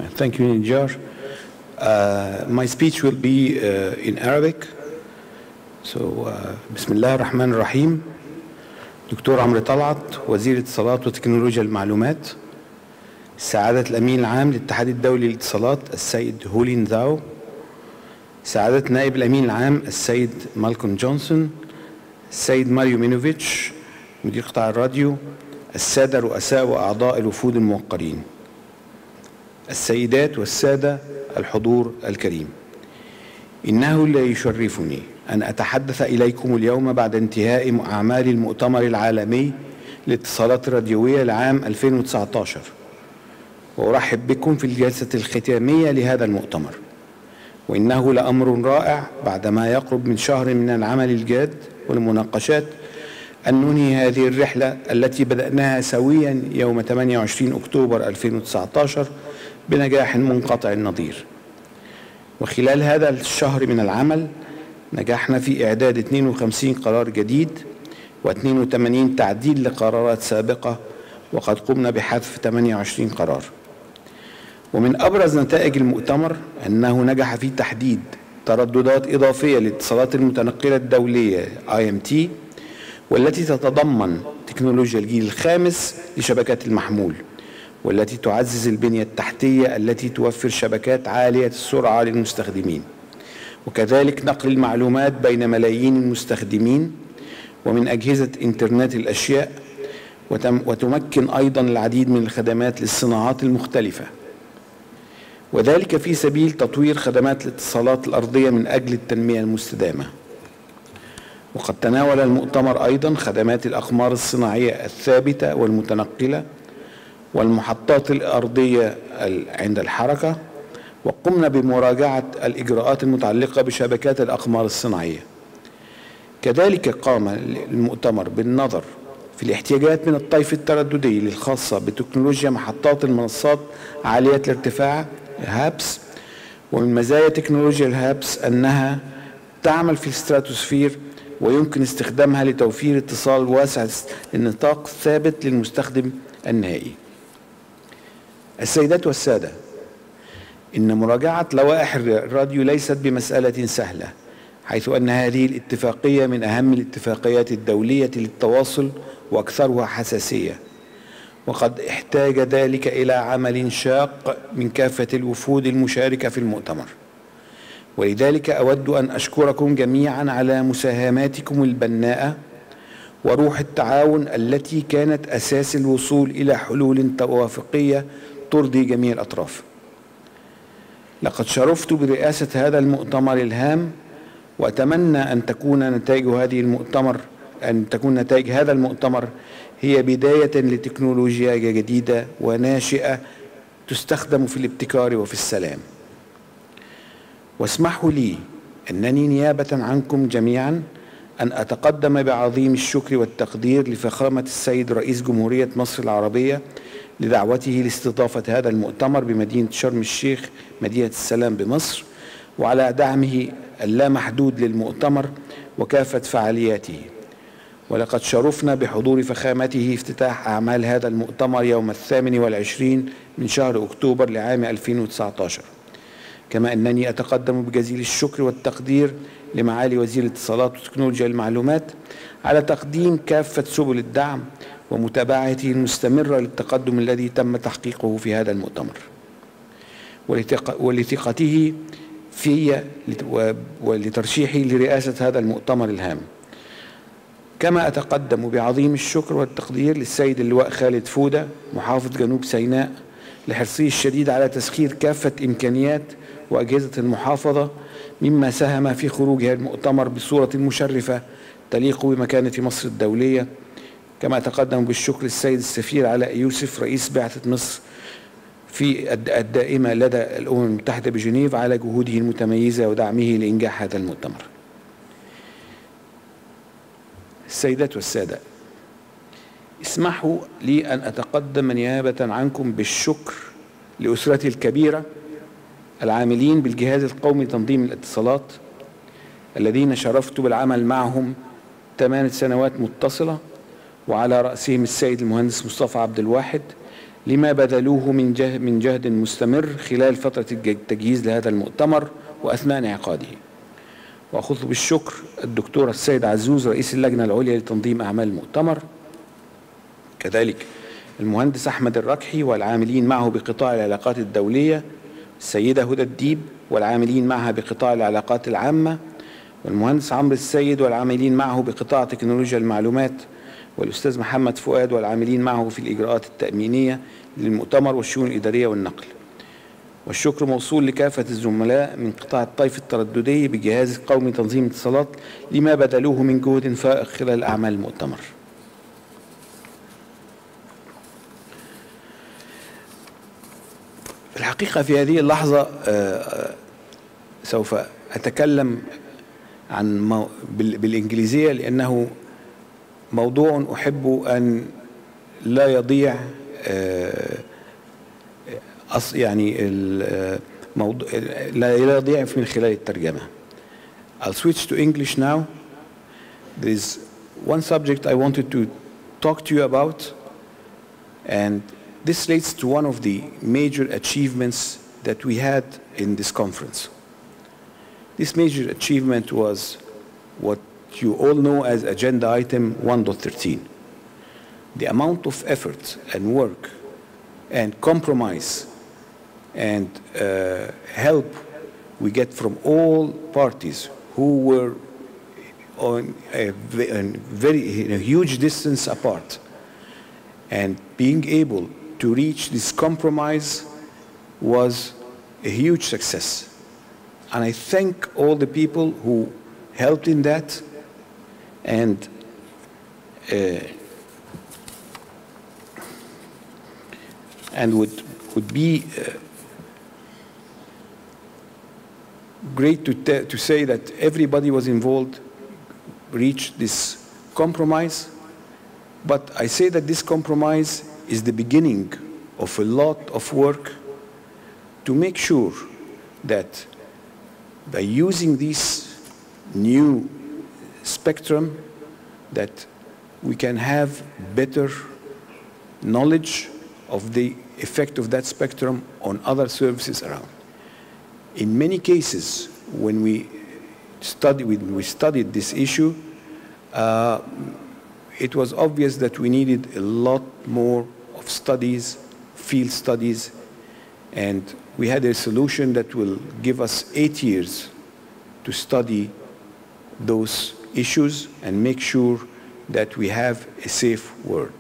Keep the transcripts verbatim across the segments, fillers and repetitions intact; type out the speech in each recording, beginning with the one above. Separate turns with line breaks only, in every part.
Thank you, Nijar. Uh, my speech will be uh, in Arabic. So, uh, بسم الله الرحمن الرحيم. دكتور عمرو طلعت، وزير الاتصالات وتكنولوجيا المعلومات. سعادة الأمين العام للاتحاد الدولي للاتصالات السيد هولين ذاو. سعادة نائب الأمين العام السيد مالكوم جونسون. السيد ماريو مينوفيتش مدير قطاع الراديو. السادة رؤساء وأعضاء الوفود الموقرين. السيدات والسادة الحضور الكريم، إنه لا يشرفني أن أتحدث إليكم اليوم بعد انتهاء أعمال المؤتمر العالمي للاتصالات الراديوية لعام ألفين وتسعة عشر، وأرحب بكم في الجلسة الختامية لهذا المؤتمر. وإنه لأمر رائع بعدما يقرب من شهر من العمل الجاد والمناقشات أن ننهي هذه الرحلة التي بدأناها سويا يوم ثمانية وعشرين أكتوبر ألفين وتسعة عشر بنجاح منقطع النظير. وخلال هذا الشهر من العمل نجحنا في إعداد اثنين وخمسين قرار جديد واثنين وثمانين تعديل لقرارات سابقة، وقد قمنا بحذف ثمانية وعشرين قرار. ومن أبرز نتائج المؤتمر أنه نجح في تحديد ترددات إضافية للاتصالات المتنقلة الدولية آي إم تي، والتي تتضمن تكنولوجيا الجيل الخامس لشبكات المحمول، والتي تعزز البنية التحتية التي توفر شبكات عالية السرعة للمستخدمين، وكذلك نقل المعلومات بين ملايين المستخدمين ومن أجهزة إنترنت الأشياء، وتمكن أيضا العديد من الخدمات للصناعات المختلفة، وذلك في سبيل تطوير خدمات الاتصالات الأرضية من أجل التنمية المستدامة. وقد تناول المؤتمر أيضا خدمات الأقمار الصناعية الثابتة والمتنقلة والمحطات الأرضية عند الحركة، وقمنا بمراجعة الإجراءات المتعلقة بشبكات الأقمار الصناعية. كذلك قام المؤتمر بالنظر في الاحتياجات من الطيف الترددي الخاصة بتكنولوجيا محطات المنصات عالية الارتفاع هابس. ومن مزايا تكنولوجيا الهابس أنها تعمل في الستراتوسفير، ويمكن استخدامها لتوفير اتصال واسع النطاق ثابت للمستخدم النهائي. السيدات والسادة، إن مراجعة لوائح الراديو ليست بمسألة سهلة، حيث أن هذه الاتفاقية من أهم الاتفاقيات الدولية للتواصل وأكثرها حساسية، وقد احتاج ذلك إلى عمل شاق من كافة الوفود المشاركة في المؤتمر. ولذلك أود أن أشكركم جميعا على مساهماتكم البناءة وروح التعاون التي كانت أساس الوصول إلى حلول توافقية ترضي جميع الأطراف. لقد شرفت برئاسة هذا المؤتمر الهام، وأتمنى أن تكون نتائج هذه المؤتمر أن تكون نتائج هذا المؤتمر هي بداية لتكنولوجيا جديدة وناشئة تستخدم في الابتكار وفي السلام. واسمحوا لي أنني نيابة عنكم جميعا أن أتقدم بعظيم الشكر والتقدير لفخامة السيد رئيس جمهورية مصر العربية لدعوته لاستضافة هذا المؤتمر بمدينة شرم الشيخ مدينة السلام بمصر، وعلى دعمه اللامحدود للمؤتمر وكافة فعالياته. ولقد شرفنا بحضور فخامته افتتاح أعمال هذا المؤتمر يوم الثامن والعشرين من شهر أكتوبر لعام ألفين وتسعة عشر. كما أنني أتقدم بجزيل الشكر والتقدير لمعالي وزير الاتصالات وتكنولوجيا المعلومات على تقديم كافة سبل الدعم ومتابعته المستمرة للتقدم الذي تم تحقيقه في هذا المؤتمر، ولثقته في ولترشيحي لرئاسة هذا المؤتمر الهام. كما أتقدم بعظيم الشكر والتقدير للسيد اللواء خالد فودة محافظ جنوب سيناء لحرصه الشديد على تسخير كافة إمكانيات وأجهزة المحافظة، مما ساهم في خروج هذا المؤتمر بصورة مشرفة تليق بمكانة مصر الدولية. كما أتقدم بالشكر للسيد السفير علاء يوسف رئيس بعثة مصر في الدائمة لدى الأمم المتحدة بجنيف على جهوده المتميزة ودعمه لإنجاح هذا المؤتمر. السيدات والسادة، اسمحوا لي أن أتقدم نيابة عنكم بالشكر لأسرتي الكبيرة العاملين بالجهاز القومي لتنظيم الاتصالات، الذين شرفت بالعمل معهم ثمان سنوات متصلة، وعلى رأسهم السيد المهندس مصطفى عبد الواحد لما بذلوه من جهد, من جهد مستمر خلال فترة التجهيز لهذا المؤتمر وأثناء انعقاده. وأخذ بالشكر الدكتور السيد عزوز رئيس اللجنة العليا لتنظيم أعمال المؤتمر، كذلك المهندس أحمد الركحي والعاملين معه بقطاع العلاقات الدولية، السيدة هدى الديب والعاملين معها بقطاع العلاقات العامة، والمهندس عمرو السيد والعاملين معه بقطاع تكنولوجيا المعلومات، والأستاذ محمد فؤاد والعاملين معه في الإجراءات التأمينية للمؤتمر والشؤون الإدارية والنقل. والشكر موصول لكافة الزملاء من قطاع الطيف الترددي بجهاز القومي لتنظيم الاتصالات لما بذلوه من جهد فائق خلال أعمال المؤتمر. في الحقيقة في هذه اللحظة سوف أتكلم عن بالإنجليزية لأنه موضوع أحب أن لا يضيع يعني الموضوع لا يضيع من خلال الترجمة. I'll switch to English now. There is one subject I wanted to talk to you about, and this relates to one of the major achievements that we had in this conference. This major achievement was what you all know as agenda item one point thirteen. The amount of effort and work and compromise and uh, help we get from all parties who were on a, a very a huge distance apart, and being able to reach this compromise was a huge success. And I thank all the people who helped in that, and uh, and would would be uh, great to to say that everybody was involved, reached this compromise. But I say that this compromise is the beginning of a lot of work to make sure that by using this new spectrum that we can have better knowledge of the effect of that spectrum on other services around. In many cases, when we study, when we studied this issue, uh, it was obvious that we needed a lot more of studies, field studies, and we had a solution that will give us eight years to study those issues and make sure that we have a safe world.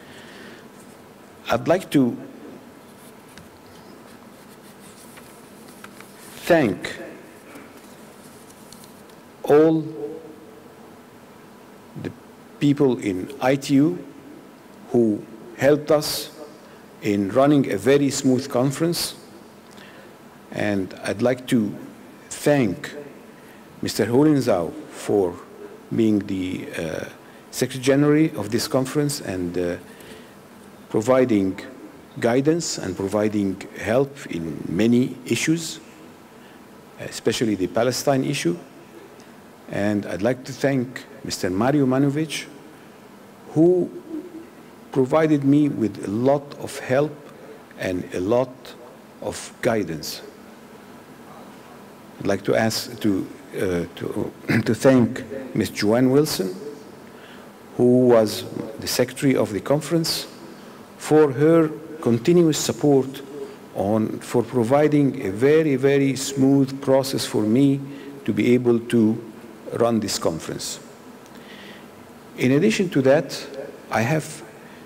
I'd like to thank all the people in I T U who helped us in running a very smooth conference. And I'd like to thank Mister Hohenzau for being the uh, Secretary General of this conference and uh, providing guidance and providing help in many issues, especially the Palestine issue. And I'd like to thank Mister Mario Manovic, who provided me with a lot of help and a lot of guidance. I'd like to ask to, uh, to, to thank Miz Joanne Wilson, who was the secretary of the conference, for her continuous support on, for providing a very, very smooth process for me to be able to run this conference. In addition to that, I have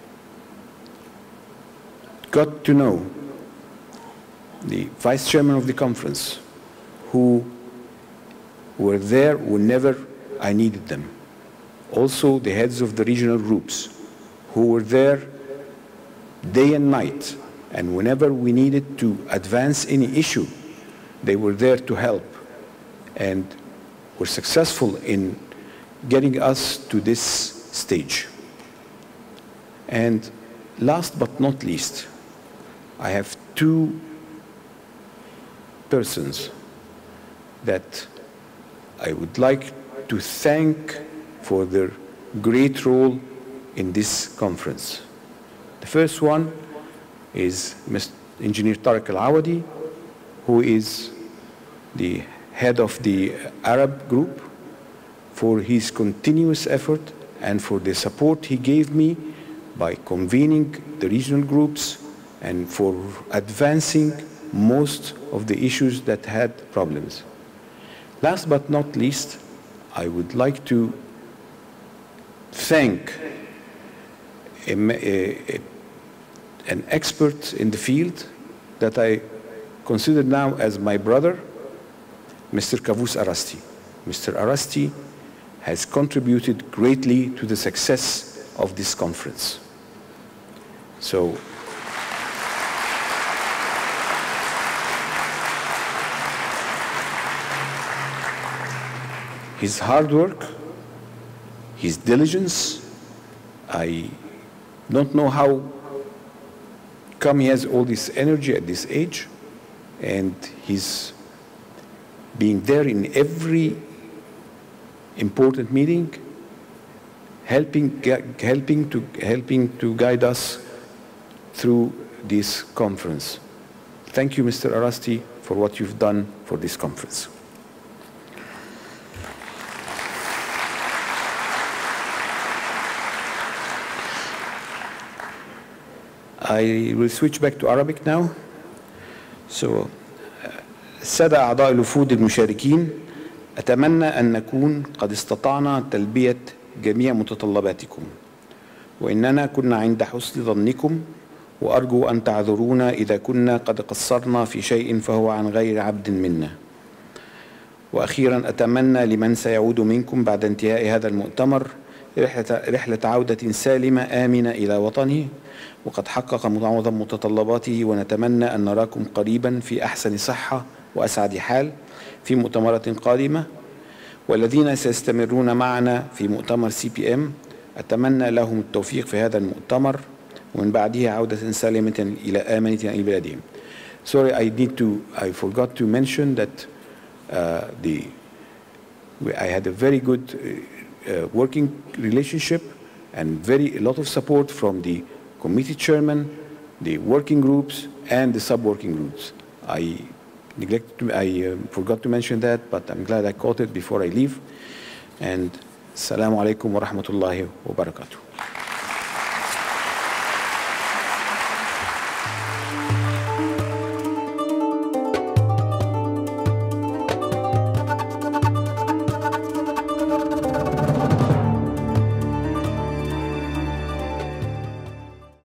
got to know the vice chairman of the conference, who were there whenever I needed them. Also the heads of the regional groups, who were there day and night, and whenever we needed to advance any issue, they were there to help and were successful in getting us to this stage. And last but not least, I have two persons that I would like to thank for their great role in this conference. The first one is Mister Engineer Tariq Al-Awadi, who is the head of the Arab group, for his continuous effort and for the support he gave me by convening the regional groups and for advancing most of the issues that had problems. Last but not least, I would like to thank a, a, an expert in the field that I consider now as my brother, Mister Kavus Arasti. Mister Arasti has contributed greatly to the success of this conference. So, his hard work, his diligence, I don't know how come he has all this energy at this age, and he's being there in every important meeting, helping, helping, to, helping to guide us through this conference. Thank you, Mister Arasti, for what you've done for this conference. I will switch back to Arabic now. So, السادة أعضاء الوفود المشاركين، أتمنى أن نكون قد استطعنا تلبية جميع متطلباتكم، وإننا كنا عند حسن ظنكم، وأرجو أن تعذرونا إذا كنا قد قصرنا في شيء فهو عن غير عبد منا. وأخيرا أتمنى لمن سيعود منكم بعد انتهاء هذا المؤتمر رحلة, رحلة عودة سالمة آمنة إلى وطنه، وقد حقق معظم متطلباته، ونتمنى أن نراكم قريبا في أحسن صحة وأسعد حال في مؤتمرات قادمة. والذين سيستمرون معنا في مؤتمر سي بي إم أتمنى لهم التوفيق في هذا المؤتمر، ومن بعده عودة سالمة إلى آمنة إلى بلادهم. Sorry, I need to, I forgot to mention that uh, the, I had a very good uh, working relationship and very a lot of support from the committee chairman, the working groups, and the sub-working groups. I neglected to, I uh, forgot to mention that, but I'm glad I caught it before I leave. And Assalamu alaikum wa rahmatullahi wa barakatuh.